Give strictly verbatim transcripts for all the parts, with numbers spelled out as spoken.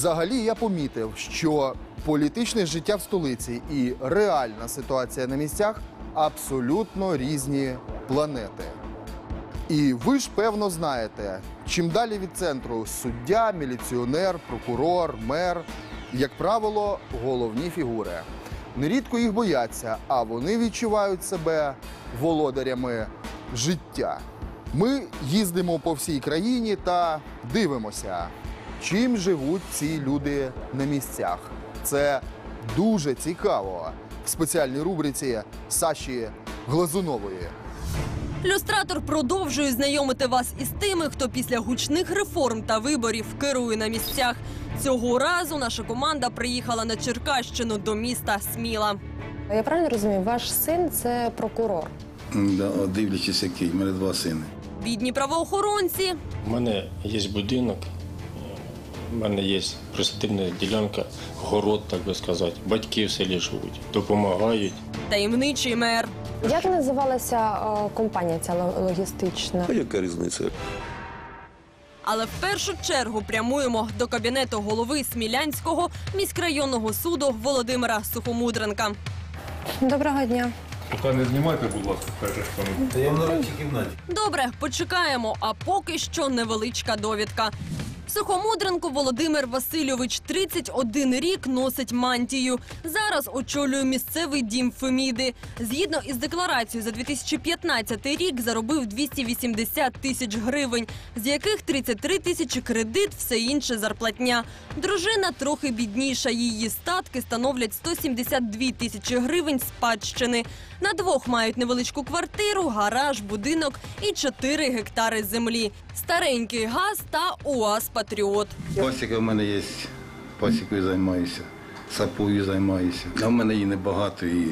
Взагалі я помітив, що політичне життя в столиці і реальна ситуація на місцях абсолютно різні планети. І ви ж, певно, знаєте, чим далі від центру суддя, міліціонер, прокурор, мер, як правило, головні фігури. Нерідко їх бояться, а вони відчувають себе володарями життя. Ми їздимо по всій країні та дивимося, чим живуть ці люди на місцях. Це дуже цікаво в спеціальній рубриці Саші Глазунової. Люстратор продовжує знайомити вас із тими, хто після гучних реформ та виборів керує на місцях. Цього разу наша команда приїхала на Черкащину до міста Сміла. Я правильно розумію, ваш син – це прокурор? Да, дивлячись, який. У мене два сини. Бідні правоохоронці. У мене є будинок, у мене є присадибна ділянка, город, так би сказати. Батьки в селі живуть, допомагають. Таємничий мер. Як називалася е, компанія ця логістична? А яка різниця? Але в першу чергу прямуємо до кабінету голови Смілянського міськрайонного суду Володимира Сухомудренка. Доброго дня. Поки не знімайте, будь ласка, перше, що Я в нарадчій кімнаті. Добре, почекаємо, а поки що невеличка довідка. Сухомудренко Володимир Васильович тридцять один рік носить мантію. Зараз очолює місцевий дім Феміди. Згідно із декларацією за дві тисячі п'ятнадцятий рік заробив двісті вісімдесят тисяч гривень, з яких тридцять три тисячі кредит, все інше зарплатня. Дружина трохи бідніша, її статки становлять сто сімдесят дві тисячі гривень спадщини. На двох мають невеличку квартиру, гараж, будинок і чотири гектари землі. Старенький ГАЗ та УАЗ «Патріот». Пасіка в мене є, пасікою займаюся, сапою займаюся. А в мене її небагато. І...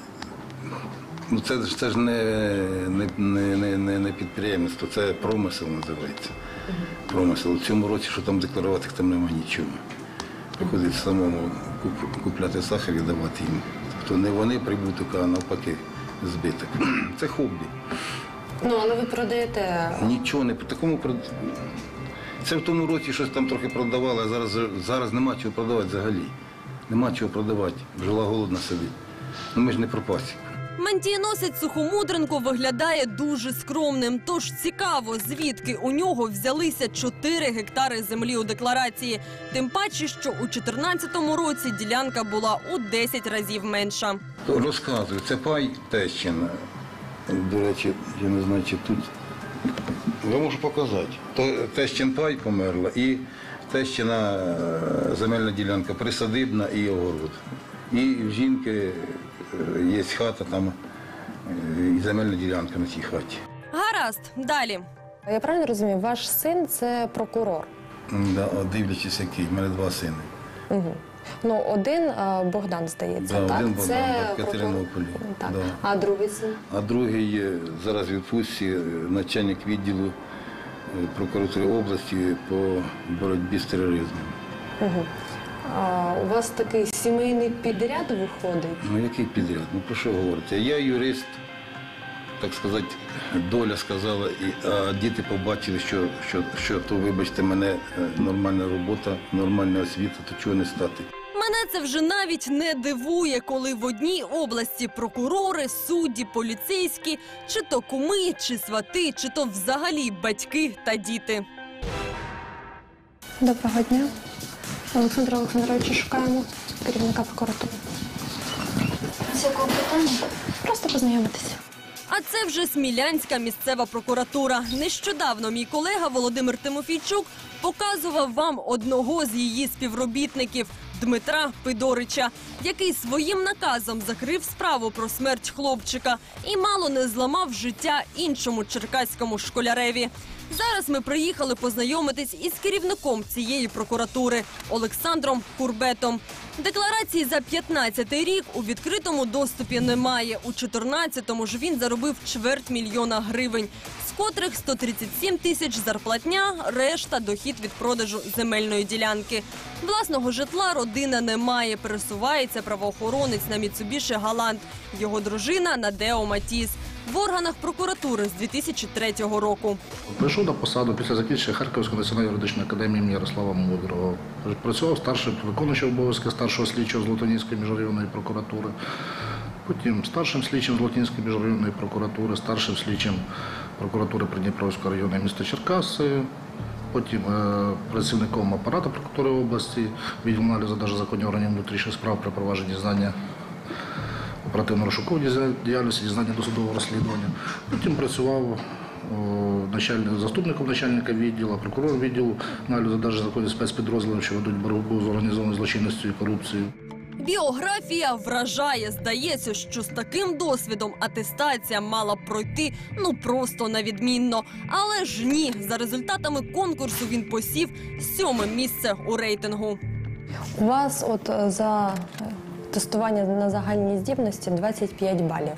Ну, це, це ж не, не, не, не, не підприємництво, це промисел називається. Промисел. У цьому році, що там декларувати, там немає нічого. Приходиться самому куп, купляти сахар і давати їм. Тобто не вони прибуток, а навпаки збиток. Це хобі. Ну, але ви продаєте... Нічого не по такому прод... Це в тому році щось там трохи продавали, а зараз, зараз нема чого продавати взагалі. Нема чого продавати. Жила голодна сидить. Ну ми ж не про пасіку. Мантієносець Сухомудренко виглядає дуже скромним. Тож цікаво, звідки у нього взялися чотири гектари землі у декларації. Тим паче, що у чотирнадцятому році ділянка була у десять разів менша. Розказую, це пай Тещина. До речі, я не знаю, чи тут. Я можу показати. То Тещин пай померла і Тещина земельна ділянка присадибна і огород. І в жінки є хата там і земельна ділянка на цій хаті. Гаразд, далі. Я правильно розумію, ваш син – це прокурор? Да, дивлячись, який. У мене два сини. Угу. Ну, один а, Богдан, здається, Да, так? один Богдан, це в Катеринополі. Так. Да. А другий син? А другий зараз в відпустці, начальник відділу прокуратури області по боротьбі з тероризмом. Угу. А у вас такий сімейний підряд виходить? Ну, який підряд? Ну, про що говорити? Я юрист, так сказати, доля сказала, і, а діти побачили, що, що, що то, вибачте, мене нормальна робота, нормальна освіта, то чого не стати. Мене це вже навіть не дивує, коли в одній області прокурори, судді, поліцейські, чи то куми, чи свати, чи то взагалі батьки та діти. Доброго дня. Олександра Олександровича шукаємо, керівника прокуратури. З якого питання? Просто познайомитися. А це вже Смілянська місцева прокуратура. Нещодавно мій колега Володимир Тимофійчук показував вам одного з її співробітників – Дмитра Пидорича, який своїм наказом закрив справу про смерть хлопчика і мало не зламав життя іншому черкаському школяреві. Зараз ми приїхали познайомитись із керівником цієї прокуратури Олександром Курбетом. Декларації за п'ятнадцятий рік у відкритому доступі немає. У чотирнадцятому ж він заробив чверть мільйона гривень, з котрих сто тридцять сім тисяч зарплатня, решта – дохід від продажу земельної ділянки. Власного житла родина не має, пересувається правоохоронець на Міцубіші Галант, його дружина на Део Матіс. в органах прокуратури з дві тисячі третього року. Прийшов на посаду після закінчення Харківської національної юридичної академії імені Ярослава Мудрого. Працював старшим, виконуючим обов'язки старшого слідчого Золотоніської міжрайонної прокуратури, потім старшим слідчим Золотоніської міжрайонної прокуратури, старшим слідчим прокуратури Придніпровського району міста Черкаси, потім е, працівником апарату прокуратури області, відділу аналізу державних законів органів внутрішніх справ при провадженні знання оперативно-розшукової діяльності, дізнання досудового розслідування. Потім працював о, начальник, заступником начальника відділу, прокурор відділу аналізу державних законів спецпідрозділів, що ведуть боротьбу з організованою злочинністю і корупцією. Біографія вражає. Здається, що з таким досвідом атестація мала б пройти ну просто на відмінно. Але ж ні, за результатами конкурсу він посів сьоме місце у рейтингу. У вас от е, за тестування на загальні здібності двадцять п'ять балів.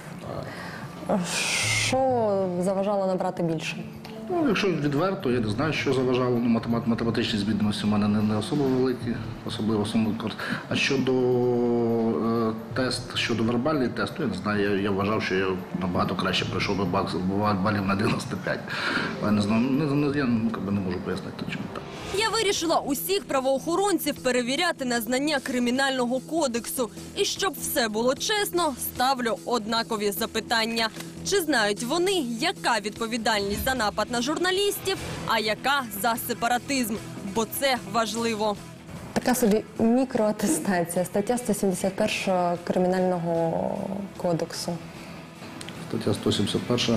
Що заважало набрати більше? Ну, якщо відверто, я не знаю, що заважало. Ну, математ, математичні здібності у мене не, не особо великі, особливо самому курс. А щодо е, тест, щодо вербальний тест, ну, я не знаю, я, я вважав, що я набагато краще пройшов би бак, балів на дев'яносто п'ять. Але не знаю, не, не, я ну, не можу пояснити, чому так. Я вирішила усіх правоохоронців перевіряти на знання Кримінального кодексу. І щоб все було чесно, ставлю однакові запитання. Чи знають вони, яка відповідальність за напад на журналістів, а яка за сепаратизм? Бо це важливо. Така собі мікроатестація, стаття сто сімдесят перша Кримінального кодексу. Стаття сто сімдесят перша.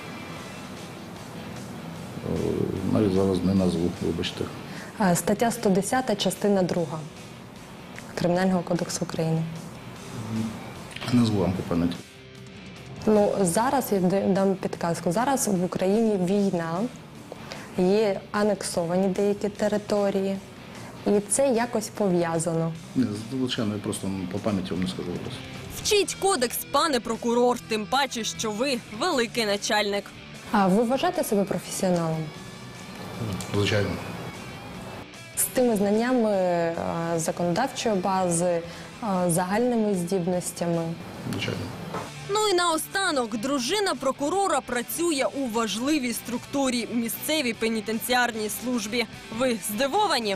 Навіть зараз не назву, вибачте. А, Стаття сто десята, частина друга Кримінального кодексу України. Назву вам по пам'яті. Ну, зараз, я дам підказку, зараз в Україні війна, є анексовані деякі території, і це якось пов'язано. Ні, звичайно, я просто по пам'яті вам не скажу зараз. Вчіть кодекс, пане прокурор, тим паче, що ви великий начальник. А ви вважаєте себе професіоналом? Звичайно. З тими знаннями е, законодавчої бази, е, загальними здібностями? Звичайно. Ну і наостанок, дружина прокурора працює у важливій структурі – місцевій пенітенціарній службі. Ви здивовані?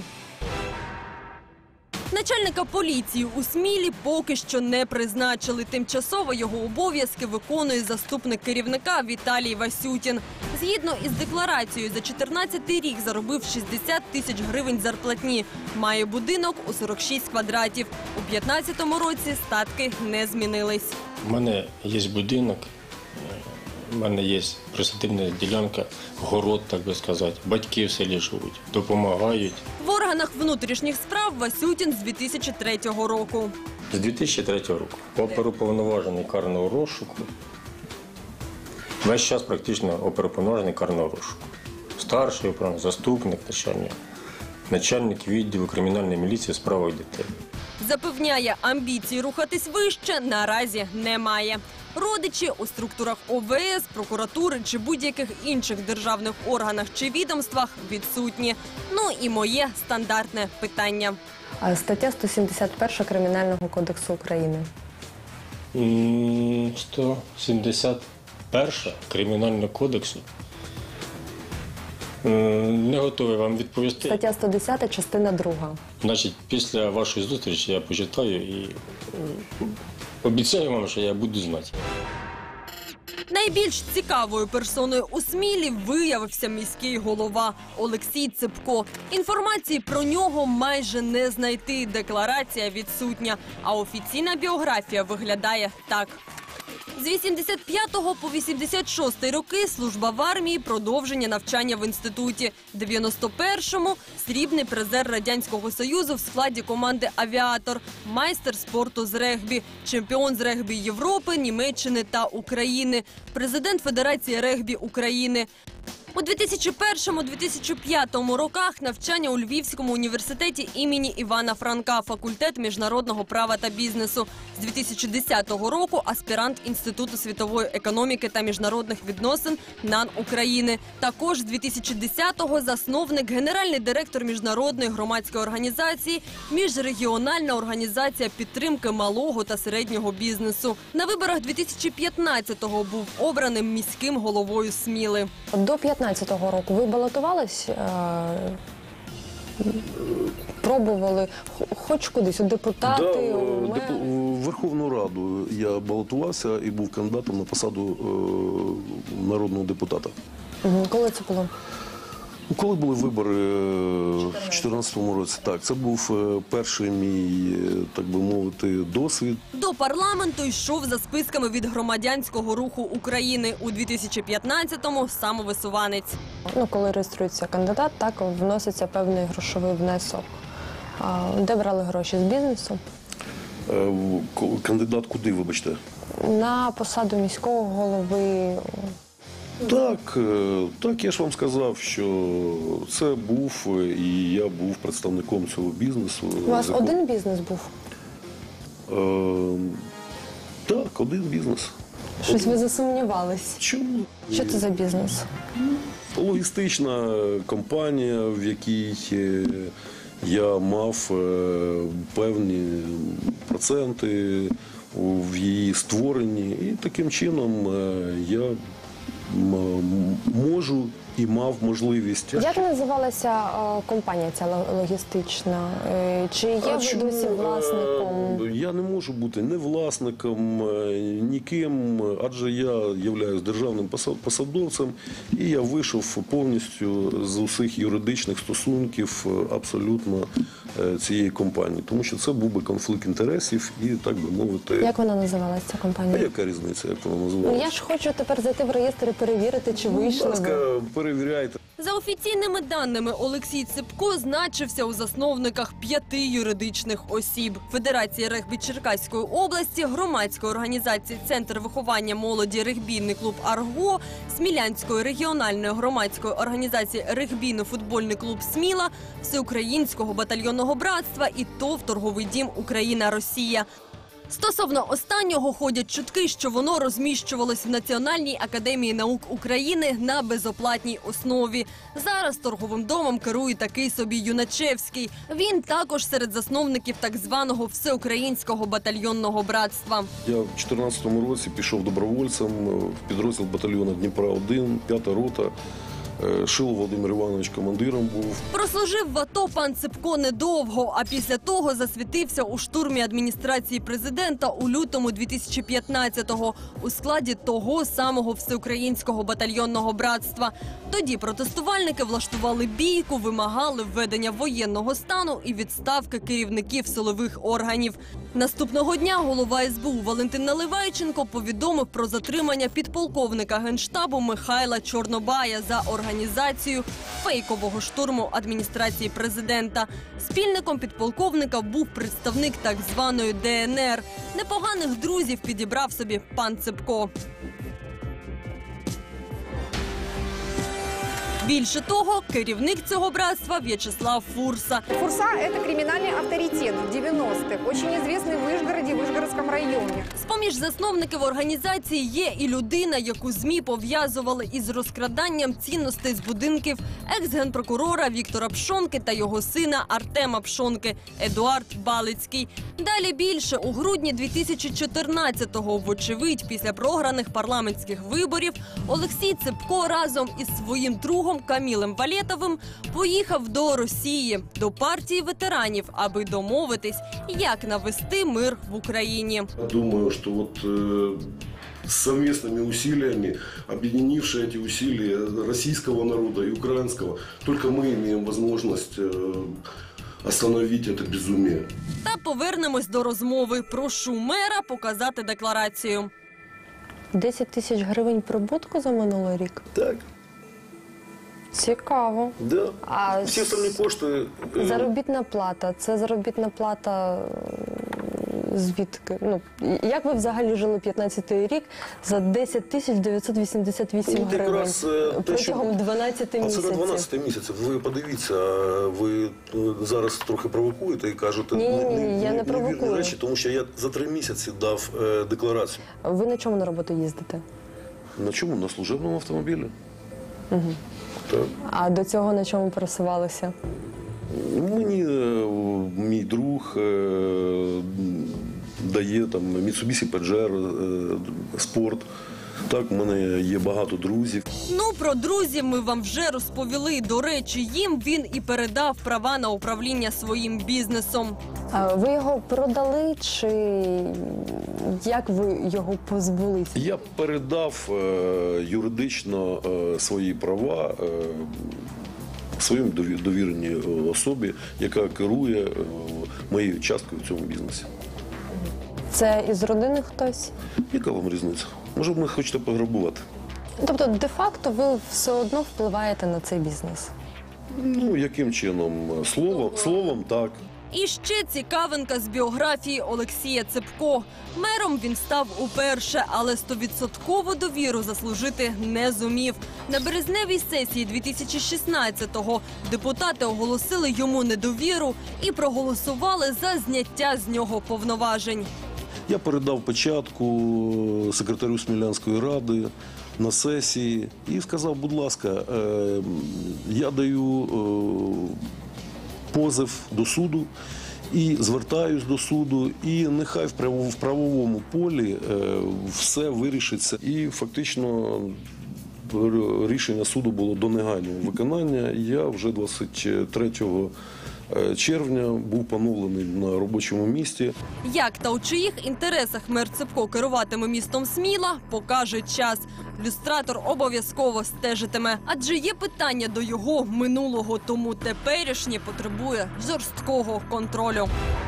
Начальника поліції у Смілі поки що не призначили. Тимчасово його обов'язки виконує заступник керівника Віталій Васютін. Згідно із декларацією, за чотирнадцятий рік заробив шістдесят тисяч гривень зарплатні. Має будинок у сорок шість квадратів. У п'ятнадцятому році статки не змінились. У мене є будинок, у мене є присадибна ділянка, город, так би сказати. Батьки в селі живуть, допомагають. В органах внутрішніх справ Васютін з дві тисячі третього року. З дві тисячі третього року оперуповноважений карного розшуку. Весь час практично оперуповноважений карного розшуку. Старший управління, заступник, начальник, начальник відділу кримінальної міліції у справах дітей. Запевняє, амбіцій рухатись вище наразі немає. Родичі у структурах О В С, прокуратури чи будь-яких інших державних органах чи відомствах відсутні. Ну і моє стандартне питання. А стаття сто сімдесят перша Кримінального кодексу України. М, сто сімдесят перша Кримінального кодексу. М, Не готовий вам відповісти. Стаття сто десята, частина друга. Значить, після вашої зустрічі я почитаю і м, обіцяю вам, що я буду знати. Найбільш цікавою персоною у Смілі виявився міський голова Олексій Ципко. Інформації про нього майже не знайти, декларація відсутня, а офіційна біографія виглядає так. З вісімдесят п'ятого по вісімдесят шостий роки служба в армії, продовження навчання в інституті. дев'яносто першому срібний призер Радянського Союзу в складі команди «Авіатор», майстер спорту з регбі, чемпіон з регбі Європи, Німеччини та України, президент Федерації регбі України. У дві тисячі першому - дві тисячі п'ятому роках навчання у Львівському університеті імені Івана Франка, факультет міжнародного права та бізнесу. З дві тисячі десятого року аспірант Інституту світової економіки та міжнародних відносин НАН України. Також з дві тисячі десятого засновник, генеральний директор міжнародної громадської організації «Міжрегіональна організація підтримки малого та середнього бізнесу». На виборах дві тисячі п'ятнадцятого був обраним міським головою Сміли. До п'ятнадцятого року ви балотувались, е, пробували х- хоч кудись у депутати, Да, у в мери? депу- в Верховну Раду я балотувався і був кандидатом на посаду е, народного депутата. Мгм. Коли це було? Ну, Коли були вибори е, в дві тисячі чотирнадцятому році, так, це був е, перший мій, е, так би мовити, досвід. До парламенту йшов за списками від громадянського руху України. У дві тисячі п'ятнадцятому самовисуванець. Ну, коли реєструється кандидат, так вноситься певний грошовий внесок. А, де брали гроші з бізнесу? Е, в- ко- Кандидат куди, вибачте? На посаду міського голови. Так, е, так, я ж вам сказав, що це був, е, і я був представником цього бізнесу. У вас з якого- один бізнес був? Е, Так, один бізнес. Щось ви засумнівались. Чому? Що це за бізнес? Логістична компанія, в якій е, я мав е, певні проценти в її створенні, і таким чином е, я м- можу і мав можливість. Як називалася е, компанія ця ло- логістична? Е, Чи є А ви чому, досі власником? е, Я не можу бути не власником, е, ніким, адже я являюсь державним посад- посадовцем, і я вийшов повністю з усіх юридичних стосунків е, абсолютно е, цієї компанії, тому що це був би конфлікт інтересів і, так би мовити, Як вона називалася, ця а компанія? яка різниця, як вона Ну, називалася? я ж хочу тепер зайти в реєстр і перевірити, чи Будь вийшли ви. ласка, перевіряйте. За офіційними даними, Олексій Ципко значився у засновниках п'яти юридичних осіб: Федерації регбі Черкаської області, громадської організації «Центр виховання молоді регбійний клуб «Арго», Смілянської регіональної громадської організації «Регбійно-футбольний клуб Сміла», Всеукраїнського батальйонного братства і ТОВ «Торговий дім Україна-Росія». Стосовно останнього ходять чутки, що воно розміщувалось в Національній академії наук України на безоплатній основі. Зараз торговим домом керує такий собі Юначевський. Він також серед засновників так званого Всеукраїнського батальйонного братства. Я в дві тисячі чотирнадцятому році пішов добровольцем в підрозділ батальйону Дніпра один, п'ята рота. Е, Шило Володимир Іванович командиром був. Прослужив в АТО пан Ципко недовго, а після того засвітився у штурмі адміністрації президента у лютому дві тисячі п'ятнадцятого у складі того самого Всеукраїнського батальйонного братства. Тоді протестувальники влаштували бійку, вимагали введення воєнного стану і відставки керівників силових органів. Наступного дня голова ес бе у Валентин Наливайченко повідомив про затримання підполковника Генштабу Михайла Чорнобая за організацію фейкового штурму адміністрації президента. Спільником підполковника був представник так званої де ен ер. Непоганих друзів підібрав собі пан Ципко. Більше того, керівник цього братства В'ячеслав Фурса. Фурса – это криминальный авторитет в девяностых, очень известный в Вышгороде, Вышгородском районе. З-поміж засновників організації є і людина, яку ЗМІ пов'язували із розкраданням цінностей з будинків екс-генпрокурора Віктора Пшонки та його сина Артема Пшонки – Едуард Балицький. Далі більше. У грудні дві тисячі чотирнадцятого, вочевидь, після програних парламентських виборів, Олексій Ципко разом із своїм другом Камілем Валєтовим поїхав до Росії, до партії ветеранів, аби домовитись, як навести мир в Україні. Думаю, что вот э, совместными усилиями, объединившие эти усилия российского народа и украинского, только мы имеем возможность э, остановить это безумие. Та повернемось до розмови. Прошу мера показати декларацію. десять тисяч гривень прибутку за минулий рік? Так, Цікаво. да. А Всі остальні кошти. е, заробітна плата – це заробітна плата звідки? Ну, як ви взагалі жили п'ятнадцятий рік за десять тисяч дев'ятсот вісімдесят вісім От гривень якраз, е, те, що- протягом дванадцяти А це на місяців? дванадцяти місяців. Ви подивіться, ви е, зараз трохи провокуєте і кажете Ні, ні, ні, я не невірні провокую. речі, тому що я за три місяці дав е, декларацію. Ви на чому на роботу їздите? На чому? На служебному автомобілі. Угу. Так. А до цього на чому пересувалися? Мені е, мій друг е, дає там Mitsubishi Pajero, е, спорт. Так, в мене є багато друзів. Ну, про друзів ми вам вже розповіли. До речі, їм він і передав права на управління своїм бізнесом. А ви його продали чи як ви його позбулися? Я передав е, юридично е, свої права е, своїм дові- довіреній особі, яка керує е, моєю часткою в цьому бізнесі. Це із родини хтось? Яка вам різниця? Може, ви хочете пограбувати? Тобто, де-факто ви все одно впливаєте на цей бізнес? Ну, яким чином? Словом, словом так. І ще цікавинка з біографії Олексія Цепко. Мером він став уперше, але стовідсоткову довіру заслужити не зумів. На березневій сесії дві тисячі шістнадцятого депутати оголосили йому недовіру і проголосували за зняття з нього повноважень. Я передав печатку секретарю Смілянської ради на сесії і сказав, будь ласка, е, я даю е, позов до суду і звертаюсь до суду, і нехай в право- в правовому полі е, все вирішиться. І фактично р- рішення суду було до негайного виконання. Я вже двадцять третього червня був поновлений на робочому місці. Як та у чиїх інтересах мер Цепко керуватиме містом Сміла, покаже час. Люстратор обов'язково стежитиме, адже є питання до його минулого, тому теперішнє потребує жорсткого контролю.